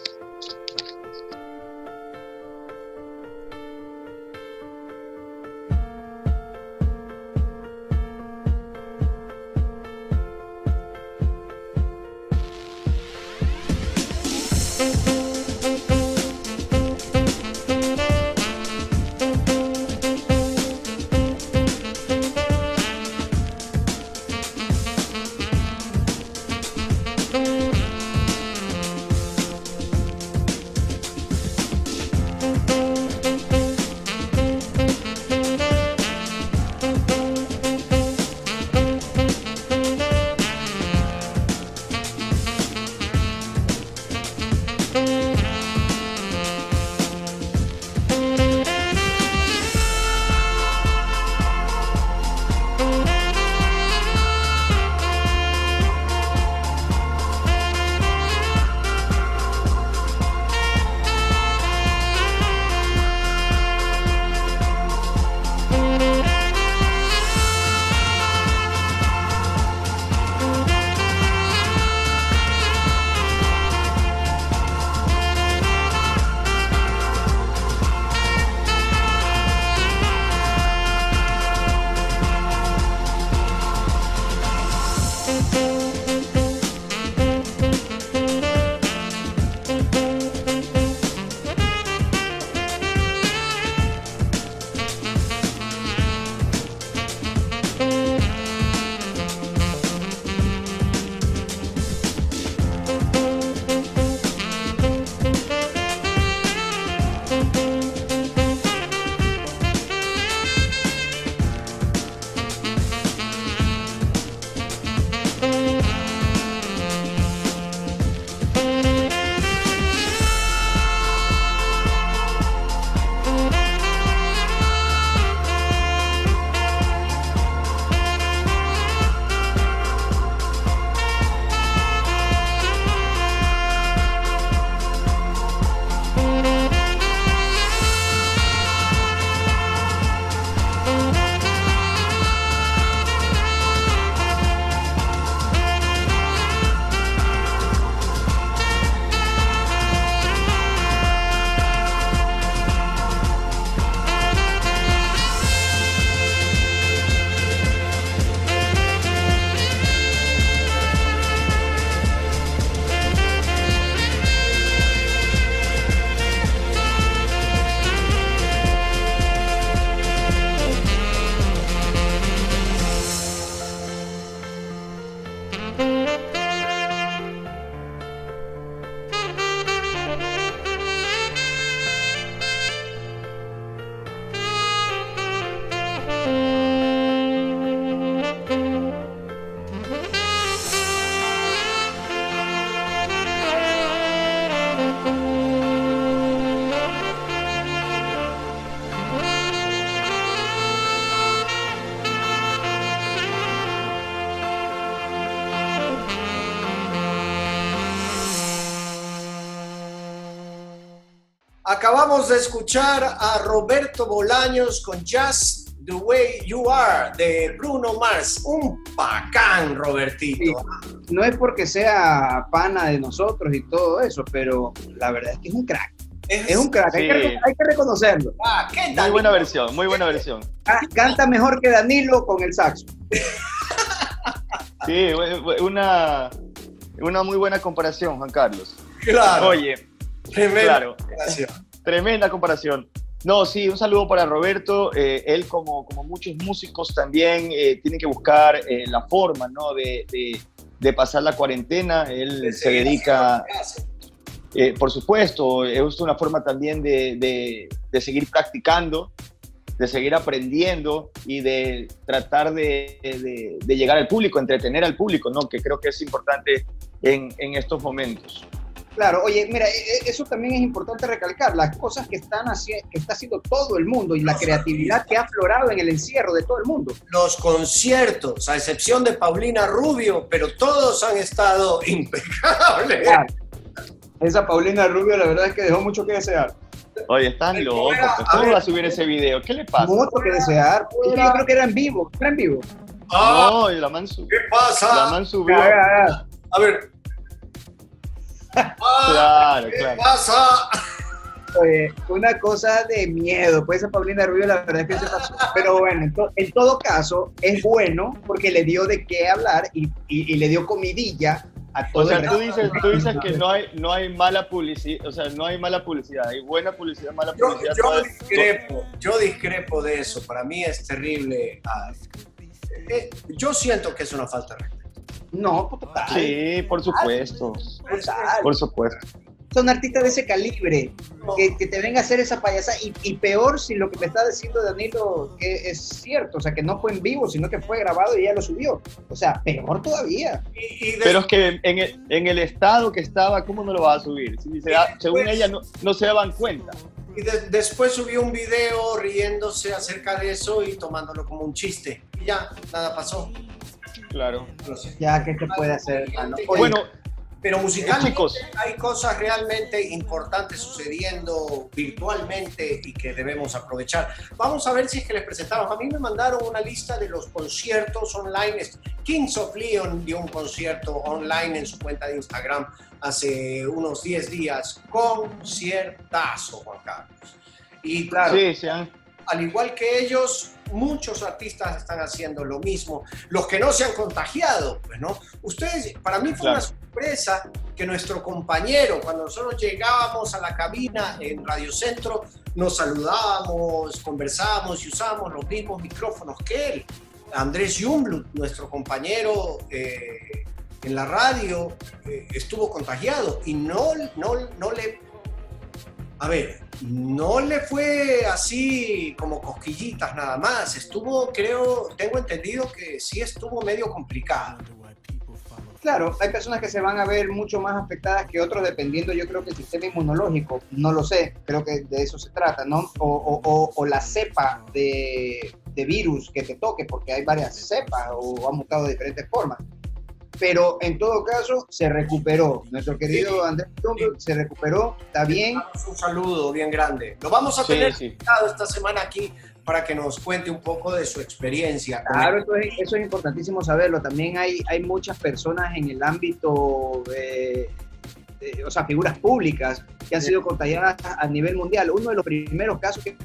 Acabamos de escuchar a Roberto Bolaños con Just the Way You Are de Bruno Mars. Un bacán, Robertito. Sí. No es porque sea pana de nosotros y todo eso, pero la verdad es que es un crack. Es, es un crack, sí. hay, que, hay que reconocerlo. Ah, ¿qué muy buena versión, muy buena versión. Ah, canta mejor que Danilo con el saxo. Sí, una, una muy buena comparación, Juan Carlos. Claro. Oye, tremenda claro, comparación. Tremenda comparación. No, sí, un saludo para Roberto. Eh, él, como, como muchos músicos, también eh, tiene que buscar eh, la forma, ¿no? de, de, de pasar la cuarentena. Él sí, se dedica, eh, por supuesto, es una forma también de, de, de seguir practicando, de seguir aprendiendo y de tratar de, de, de llegar al público, entretener al público, ¿no? Que creo que es importante en, en estos momentos. Claro, oye, mira, eso también es importante recalcar, las cosas que, están haciendo, que está haciendo todo el mundo y la creatividad que ha aflorado en el encierro de todo el mundo. Los conciertos, a excepción de Paulina Rubio, pero todos han estado impecables. Claro. Esa Paulina Rubio la verdad es que dejó mucho que desear. Oye, están locos, ¿cómo va a subir ese video? ¿Qué le pasa? Mucho que desear, es que yo creo que era en vivo, era en vivo. Ah, no, y la man subió. ¿Qué pasa? La man subió. Ah, ah, ah. A ver. Ah, claro, ¿Qué claro. pasa? Oye, una cosa de miedo, pues esa Paulina Rubio la verdad es que se pasó. Pero bueno, en, to en todo caso, es bueno porque le dio de qué hablar y, y, y le dio comidilla a todo. O sea, el tú dices, tú dices que no hay, no hay mala publicidad, o sea, no hay mala publicidad, hay buena publicidad, mala publicidad. Yo, yo discrepo, yo discrepo de eso, para mí es terrible. Ah, eh, yo siento que es una falta de respeto. No, total. Sí, por supuesto. Total. Por supuesto. Son artistas de ese calibre, que, que te venga a hacer esa payasa y, y peor si lo que me está diciendo Danilo que es cierto, o sea, que no fue en vivo, sino que fue grabado y ella lo subió. O sea, peor todavía. Y, y Pero es que en el, en el estado que estaba, ¿cómo no lo va a subir? Si se da, según después, ella, no, no se daban cuenta. Y de, después subió un video riéndose acerca de eso y tomándolo como un chiste. Y ya, nada pasó. Claro. No sé. Ya, ¿qué se puede hacer? Bueno, bueno, pero musicalmente chicos, hay cosas realmente importantes sucediendo virtualmente y que debemos aprovechar. Vamos a ver si es que les presentamos. A mí me mandaron una lista de los conciertos online. Kings of Leon dio un concierto online en su cuenta de Instagram hace unos diez días. Conciertazo, Juan Carlos. Y claro, sí, sí, ¿eh? Al igual que ellos, muchos artistas están haciendo lo mismo. Los que no se han contagiado, pues, ¿no? Ustedes, para mí fue claro. una sorpresa que nuestro compañero, cuando nosotros llegábamos a la cabina en Radio Centro, nos saludábamos, conversábamos y usábamos los mismos micrófonos que él. Andrés Jumblut, nuestro compañero eh, en la radio, eh, estuvo contagiado y no, no, no le... A ver, no le fue así como cosquillitas nada más. Estuvo, creo, tengo entendido que sí estuvo medio complicado. Claro, hay personas que se van a ver mucho más afectadas que otros dependiendo, yo creo que el sistema inmunológico, no lo sé, creo que de eso se trata, ¿no? O, o, o, o la cepa de, de virus que te toque, porque hay varias cepas o han mutado de diferentes formas. Pero en todo caso se recuperó. Nuestro querido sí, Andrés Jumblut sí. se recuperó, está bien. Un saludo bien grande. Lo vamos a sí, tener sí. esta semana aquí para que nos cuente un poco de su experiencia. Claro, eso es, eso es importantísimo saberlo. También hay, hay muchas personas en el ámbito, de, de, o sea, figuras públicas que han sí. sido contagiadas a nivel mundial. Uno de los primeros casos que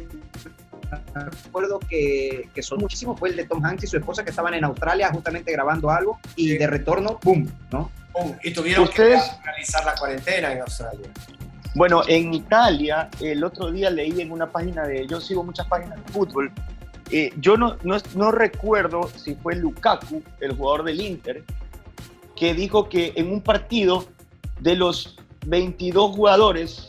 recuerdo que, que son muchísimos fue el de Tom Hanks y su esposa que estaban en Australia justamente grabando algo y sí. de retorno, ¡pum! ¿no? ¡Pum! Y tuvieron ¿Ustedes? que realizar la cuarentena en Australia. Bueno, en Italia, el otro día leí en una página de... Yo sigo muchas páginas de fútbol. Eh, yo no, no, no recuerdo si fue Lukaku, el jugador del Inter, que dijo que en un partido de los veintidós jugadores,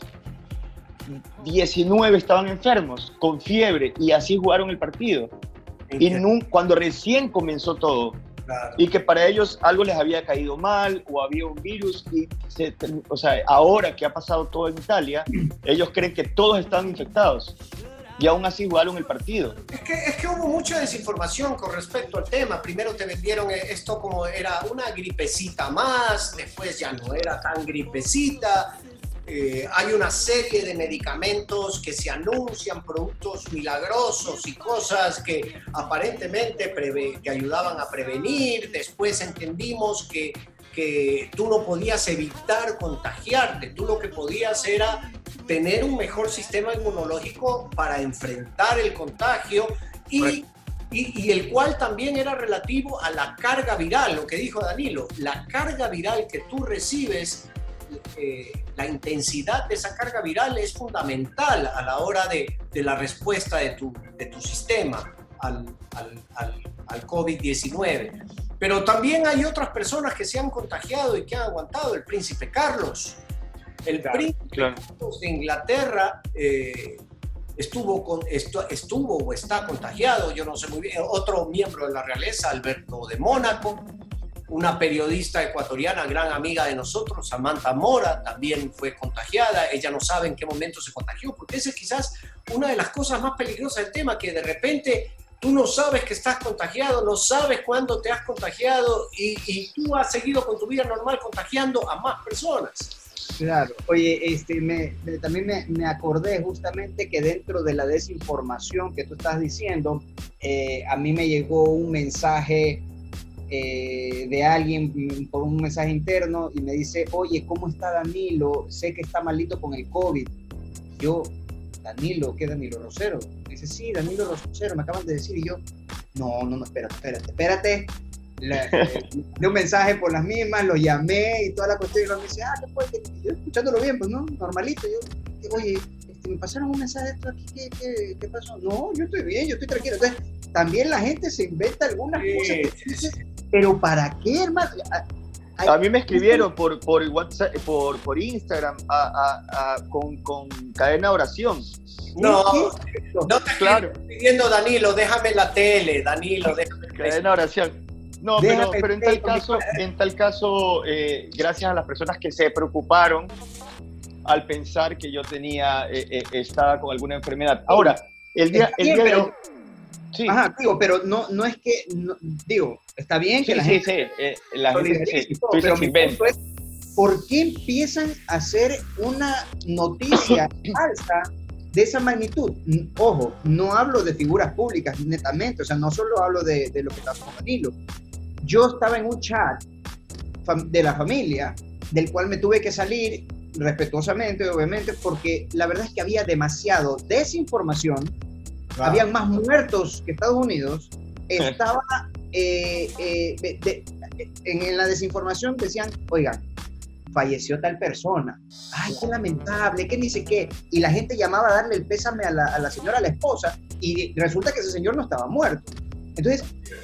diecinueve estaban enfermos, con fiebre, y así jugaron el partido. Y no, cuando recién comenzó todo. Claro. Y que para ellos algo les había caído mal o había un virus y se, o sea, ahora que ha pasado todo en Italia, ellos creen que todos están infectados y aún así jugaron el partido. Es que, es que hubo mucha desinformación con respecto al tema. Primero te vendieron esto como era una gripecita más, después ya no era tan gripecita. Eh, hay una serie de medicamentos que se anuncian, productos milagrosos y cosas que aparentemente preve- que ayudaban a prevenir. Después entendimos que, que tú no podías evitar contagiarte, tú lo que podías era tener un mejor sistema inmunológico para enfrentar el contagio y, y, y el cual también era relativo a la carga viral, lo que dijo Danilo, la carga viral que tú recibes. Eh, la intensidad de esa carga viral es fundamental a la hora de, de la respuesta de tu, de tu sistema al, al, al, al COVID diecinueve. Pero también hay otras personas que se han contagiado y que han aguantado. El príncipe Carlos. El claro, príncipe claro. Carlos de Inglaterra eh, estuvo, con, estu, estuvo o está contagiado, yo no sé muy bien. Otro miembro de la realeza, Alberto de Mónaco. Una periodista ecuatoriana, gran amiga de nosotros, Samantha Mora, también fue contagiada. Ella no sabe en qué momento se contagió, porque esa es quizás una de las cosas más peligrosas del tema, que de repente tú no sabes que estás contagiado, no sabes cuándo te has contagiado y, y tú has seguido con tu vida normal contagiando a más personas. Claro. Oye, este, me, me, también me, me acordé justamente que dentro de la desinformación que tú estás diciendo, eh, a mí me llegó un mensaje Eh, de alguien por un mensaje interno y me dice, oye, ¿cómo está Danilo? Sé que está malito con el COVID. Yo, Danilo, ¿qué Danilo Rosero? Me dice, sí, Danilo Rosero, me acaban de decir. Y yo, no, no, no, espérate, espérate, espérate. Le eh, di un mensaje por las mismas, lo llamé y toda la cuestión, y me dice, ah, ¿qué fue? Yo escuchándolo bien, pues, ¿no? Normalito. Yo, oye, este, me pasaron un mensaje esto aquí, ¿qué, qué, qué pasó? No, yo estoy bien, yo estoy tranquilo. Entonces, también la gente se inventa algunas sí, cosas que sí, dice, pero ¿para qué, hermano? A, a mí me escribieron por, por WhatsApp, por, por Instagram, a, a, a, con, con cadena de oración. No, no te claro. estoy pidiendo, Danilo, déjame la tele, Danilo, déjame. Cadena de oración. No, pero, pero en tal caso, en tal caso eh, gracias a las personas que se preocuparon al pensar que yo tenía, eh, eh, estaba con alguna enfermedad. Ahora, el día, el día pero, de... Sí. Ajá, digo, pero no, no es que, no, digo, está bien que sí, la sí, gente... Sí, eh, la gente sí, todo, pero mi punto es, ¿por qué empiezan a hacer una noticia falsa de esa magnitud? Ojo, no hablo de figuras públicas netamente, o sea, no solo hablo de, de lo que pasó con Danilo. Yo estaba en un chat de la familia, del cual me tuve que salir respetuosamente, obviamente, porque la verdad es que había demasiado desinformación. Wow. Habían más muertos que Estados Unidos. Estaba eh, eh, de, de, en, en la desinformación decían, oigan, falleció tal persona, ay, qué lamentable, qué dice qué, y la gente llamaba a darle el pésame a la, a la señora, a la esposa, y resulta que ese señor no estaba muerto. Entonces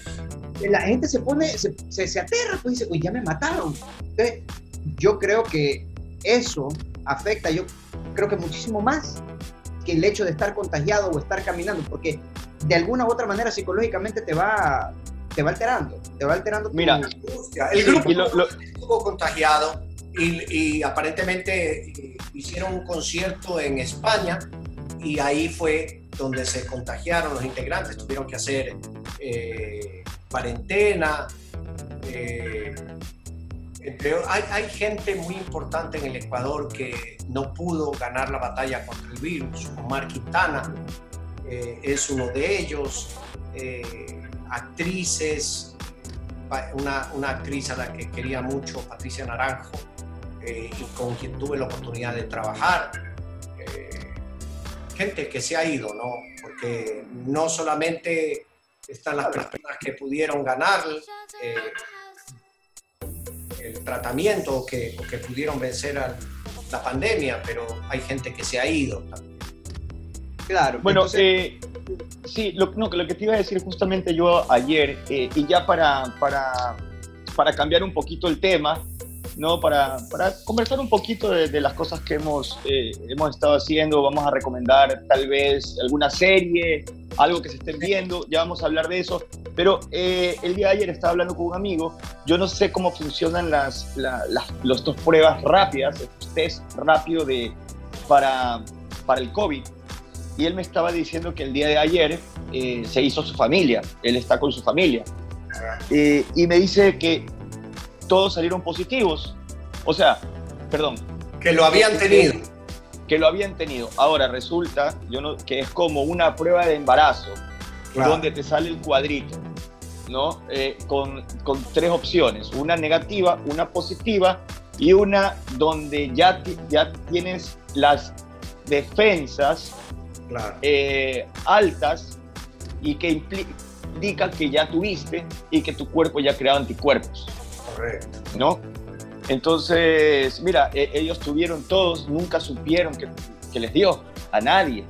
la gente se pone, se, se, se aterra, pues dice, uy, ya me mataron. Entonces yo creo que eso afecta, yo creo que muchísimo más que el hecho de estar contagiado o estar caminando, porque de alguna u otra manera psicológicamente te va, te va alterando, te va alterando. Tu... Mira, el grupo sí, lo, lo... estuvo contagiado y, y aparentemente hicieron un concierto en España y ahí fue donde se contagiaron los integrantes, tuvieron que hacer eh, cuarentena. Eh, Pero hay, hay gente muy importante en el Ecuador que no pudo ganar la batalla contra el virus. Omar Quintana eh, es uno de ellos. Eh, actrices, una, una actriz a la que quería mucho, Patricia Naranjo, eh, y con quien tuve la oportunidad de trabajar. Eh, gente que se ha ido, ¿no? Porque no solamente están las personas que pudieron ganar eh, el tratamiento o que, o que pudieron vencer a la pandemia, pero hay gente que se ha ido también. Claro. Bueno, entonces... eh, sí, lo, no, lo que te iba a decir justamente yo ayer, eh, y ya para, para, para cambiar un poquito el tema, ¿no? Para, para conversar un poquito de, de las cosas que hemos, eh, hemos estado haciendo, vamos a recomendar tal vez alguna serie, algo que se estén viendo, ya vamos a hablar de eso. Pero eh, el día de ayer estaba hablando con un amigo, yo no sé cómo funcionan las, la, las los dos pruebas rápidas, los test rápido de, para, para el COVID, y él me estaba diciendo que el día de ayer eh, se hizo su familia, él está con su familia, eh, y me dice que todos salieron positivos, o sea, perdón, Que lo habían tenido. Que lo habían tenido. Ahora resulta yo no, que es como una prueba de embarazo, claro, donde te sale el cuadrito, ¿no? Eh, con, con tres opciones, una negativa, una positiva y una donde ya, ya tienes las defensas, claro, eh, altas y que implica que ya tuviste y que tu cuerpo ya ha creado anticuerpos. Correcto. ¿No? Entonces, mira, eh, ellos tuvieron todos, nunca supieron que, que les dio a nadie.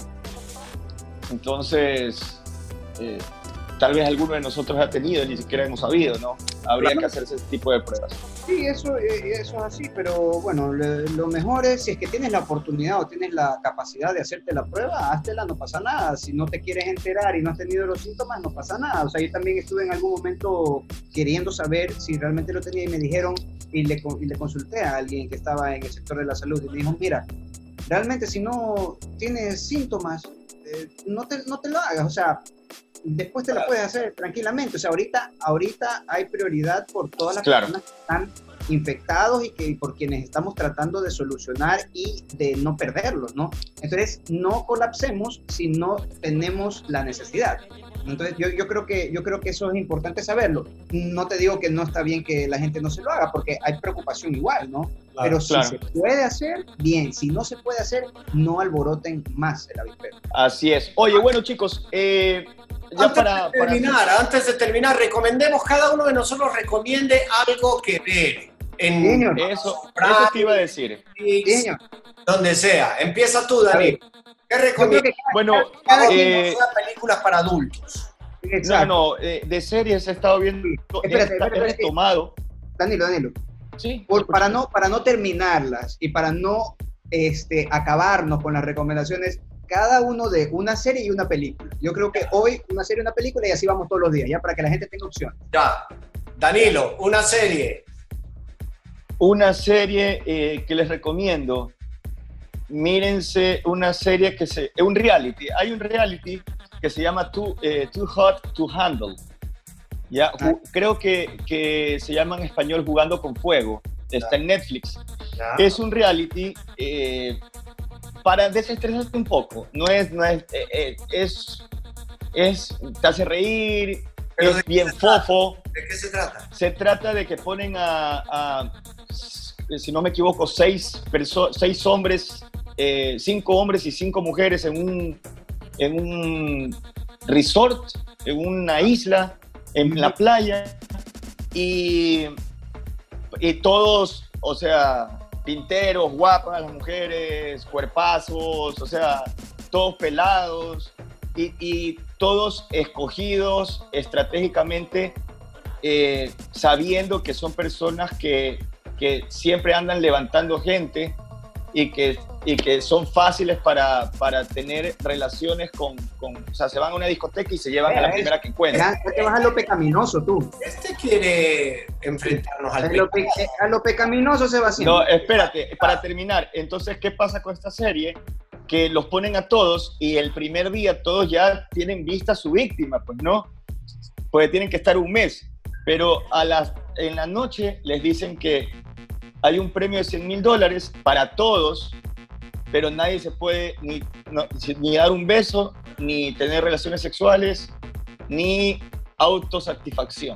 Entonces, eh, tal vez alguno de nosotros ha tenido y ni siquiera hemos sabido, ¿no? Habría claro que hacer ese tipo de pruebas. Sí, eso, eso es así, pero bueno, lo, lo mejor es, si es que tienes la oportunidad o tienes la capacidad de hacerte la prueba, háztela, no pasa nada. Si no te quieres enterar y no has tenido los síntomas, no pasa nada. O sea, yo también estuve en algún momento queriendo saber si realmente lo tenía y me dijeron, y le, y le consulté a alguien que estaba en el sector de la salud y me dijo, mira, realmente si no tienes síntomas, eh, no, te, no te lo hagas, o sea, después te lo puedes hacer tranquilamente. O sea, ahorita, ahorita hay prioridad por todas las claro. personas que están infectados y que por quienes estamos tratando de solucionar y de no perderlos, ¿no? Entonces, no colapsemos si no tenemos la necesidad. Entonces, yo, yo, creo que, yo creo que eso es importante saberlo. No te digo que no está bien que la gente no se lo haga, porque hay preocupación igual, ¿no? Claro, pero si claro. se puede hacer, bien. Si no se puede hacer, no alboroten más el avispero. Así es. Oye, bueno, chicos, eh... Ya antes, para, de terminar, para... antes de terminar, recomendemos, cada uno de nosotros recomiende algo que ver. En Señor, eso, Prime, eso te iba a decir. Señor. Donde sea. Empieza tú, Dani. ¿Qué recomiendas? Bueno, cada eh, películas para adultos. Exacto. No, no, eh, de series he estado viendo. Espérate, he, espérate, he tomado. Danilo, Danilo. Sí. Por, para, no, para no terminarlas y para no este, acabarnos con las recomendaciones, cada uno de una serie y una película. Yo creo que hoy una serie y una película y así vamos todos los días, ya para que la gente tenga opción. Ya. Danilo, una serie. Una serie eh, que les recomiendo. Mírense una serie que se... un reality. Hay un reality que se llama Too, eh, Too Hot to Handle. Ya, ah. Creo que, que se llama en español Jugando con Fuego. Está ya. en Netflix. Ya. Es un reality... Eh, para desestresarte un poco, no es, no es, eh, es, es, te hace reír, ¿Pero es bien fofo. ¿De qué se trata? Se trata de que ponen a, a si no me equivoco, seis, seis hombres, eh, cinco hombres y cinco mujeres en un, en un resort, en una isla, en la playa, y, y todos, o sea... pinteros, guapas, las mujeres, cuerpazos, o sea, todos pelados y, y todos escogidos estratégicamente, eh, sabiendo que son personas que, que siempre andan levantando gente y que, y que son fáciles para, para tener relaciones con, con... O sea, se van a una discoteca y se llevan eh, a la primera que encuentran. Ya te vas a lo pecaminoso, tú. Este quiere enfrentarnos al a lo, pe a lo pecaminoso se va haciendo. No, espérate, para terminar. Entonces, ¿qué pasa con esta serie? Que los ponen a todos y el primer día todos ya tienen vista a su víctima, pues no. Pues tienen que estar un mes. Pero a las, en la noche les dicen que hay un premio de cien mil dólares para todos, pero nadie se puede ni, no, ni dar un beso, ni tener relaciones sexuales, ni autosatisfacción.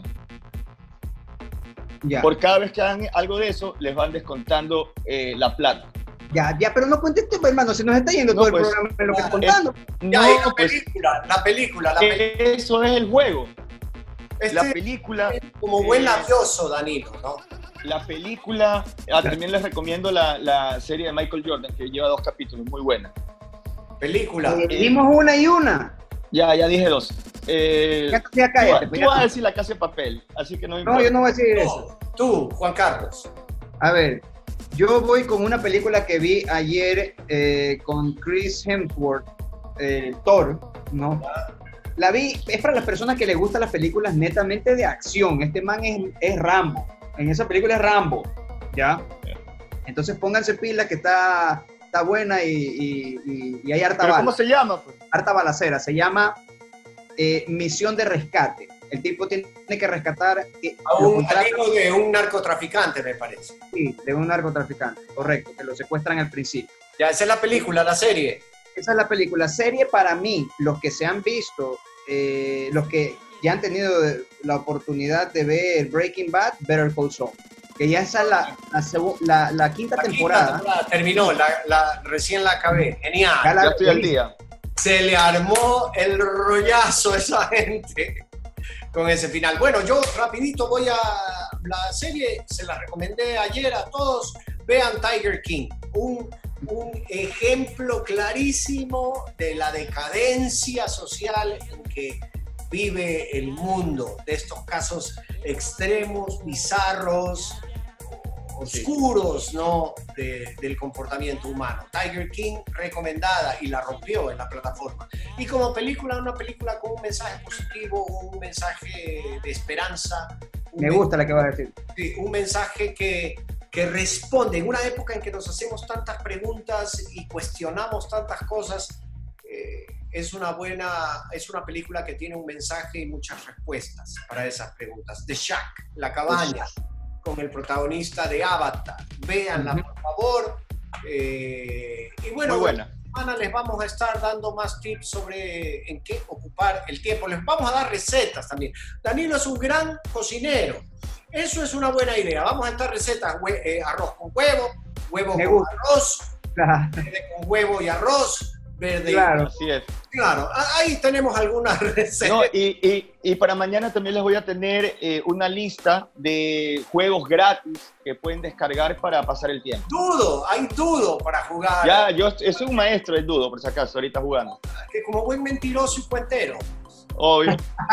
Ya. Por cada vez que hagan algo de eso, les van descontando eh, la plata. Ya, ya, pero no cuentes tiempo, hermano, se nos está yendo no, todo pues, el programa en lo que está contando. Es, ya, no, la pues, película, la película, la película. Eso es el juego. Este la película... Como buen labioso, Danilo, ¿no? La película, ah, también les recomiendo la, la serie de Michael Jordan, que lleva dos capítulos, muy buena. Película. Eh, dimos una y una. Ya, ya dije dos. Eh, ya, ya cállate, tú, tú vas a decir La Casa de Papel, así que no me importa. No, yo no voy a decir no, eso. Tú, Juan Carlos. A ver, yo voy con una película que vi ayer eh, con Chris Hemsworth, eh, Thor, ¿no? La vi, es para las personas que les gustan las películas netamente de acción. Este man es, es Rambo. En esa película es Rambo, ¿ya? Entonces pónganse pila que está, está buena y, y, y, y hay harta ¿Pero bala. ¿Cómo se llama? Pues? Harta balacera. Se llama eh, Misión de Rescate. El tipo tiene que rescatar... A un amigo de un narcotraficante, me parece. Sí, de un narcotraficante, correcto, que lo secuestran al principio. Ya, esa es la película, la serie. Esa es la película. Serie para mí, los que se han visto, eh, los que ya han tenido la oportunidad de ver Breaking Bad, Better Call Saul, que ya esa es la, la, la, la quinta la temporada. Quinta temporada terminó, la, la, recién la acabé. Genial. Ya, la, ya estoy al día. Se le armó el rollazo a esa gente con ese final. Bueno, yo rapidito voy a... La serie se la recomendé ayer a todos. Vean Tiger King. Un, un ejemplo clarísimo de la decadencia social en que vive el mundo, de estos casos extremos, bizarros, oscuros, ¿no? De, del comportamiento humano. Tiger King, recomendada, y la rompió en la plataforma. Y como película, una película con un mensaje positivo, un mensaje de esperanza. Me gusta la que vas a decir. Sí, un mensaje que, que responde en una época en que nos hacemos tantas preguntas y cuestionamos tantas cosas. Eh, es una buena, es una película que tiene un mensaje y muchas respuestas para esas preguntas. The Shack, La Cabaña, con el protagonista de Avatar. Véanla, uh-huh. por favor. Eh, y bueno, muy buena. Esta semana les vamos a estar dando más tips sobre en qué ocupar el tiempo. Les vamos a dar recetas también. Danilo es un gran cocinero. Eso es una buena idea. Vamos a estar recetas, eh, arroz con huevo, huevo Me con gusta. arroz, Claro. verde con huevo y arroz, verde Claro. y... Así es. Claro, ahí tenemos algunas recetas. No, y, y, y para mañana también les voy a tener eh, una lista de juegos gratis que pueden descargar para pasar el tiempo. Dudo, hay dudo para jugar. Ya, yo soy un maestro del dudo, por si acaso, ahorita jugando. Que como buen mentiroso y cuentero. Obvio.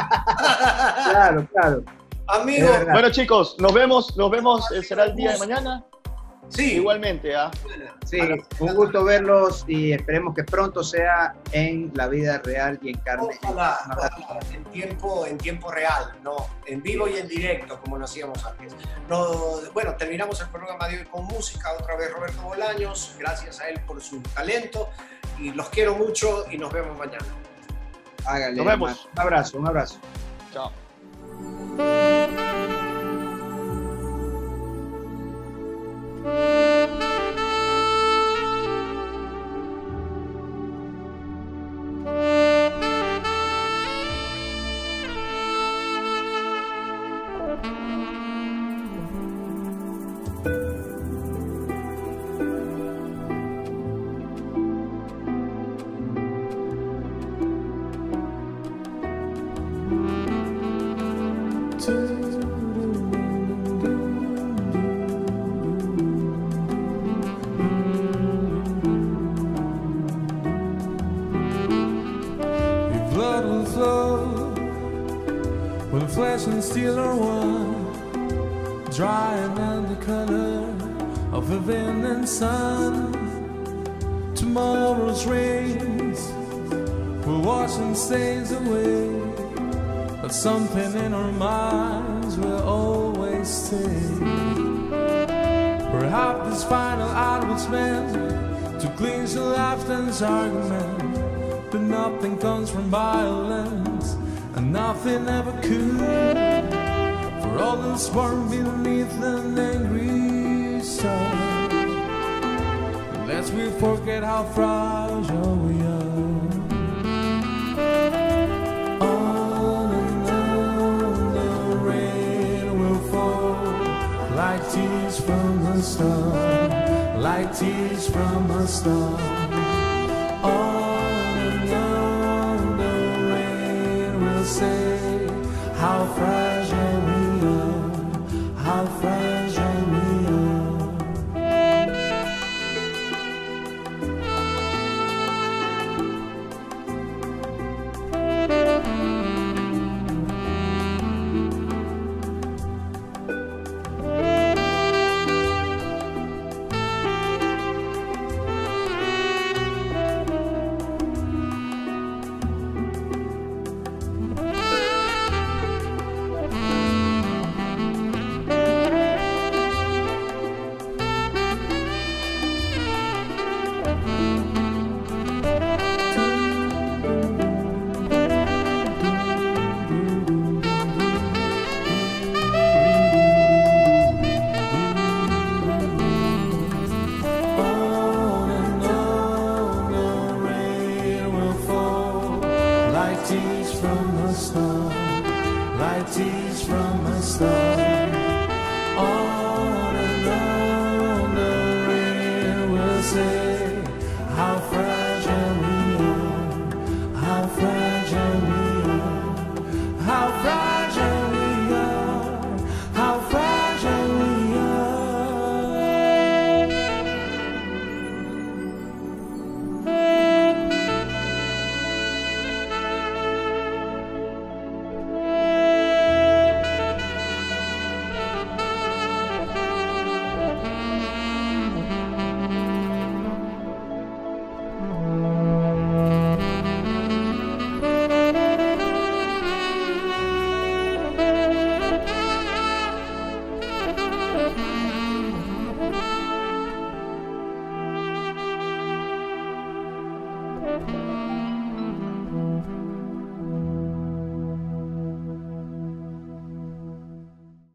Claro, claro. Amigo. Bueno, chicos, nos vemos, nos vemos, eh, será el día de mañana. Sí. Igualmente, ¿ah? Sí, un gusto verlos y esperemos que pronto sea en la vida real y en carne. Ojalá, ojalá, en tiempo, en tiempo real, no, en vivo y en directo, como lo hacíamos antes. No, bueno, terminamos el programa de hoy con música, otra vez Roberto Bolaños, gracias a él por su talento, y los quiero mucho y nos vemos mañana. Hágale. Nos vemos. Un abrazo, un abrazo. Chao. Flesh and steel are one, drying in the color of the wind and sun. Tomorrow's rains will wash and stains away, but something in our minds will always stay. Perhaps this final act was meant to cleanse the lifetime's argument, but nothing comes from violence, and nothing ever could. For all the spark beneath an angry sun, lest we forget how fragile we are. On and on the rain will fall, like tears from a star, like tears from a star. On and on the rain will say how fragile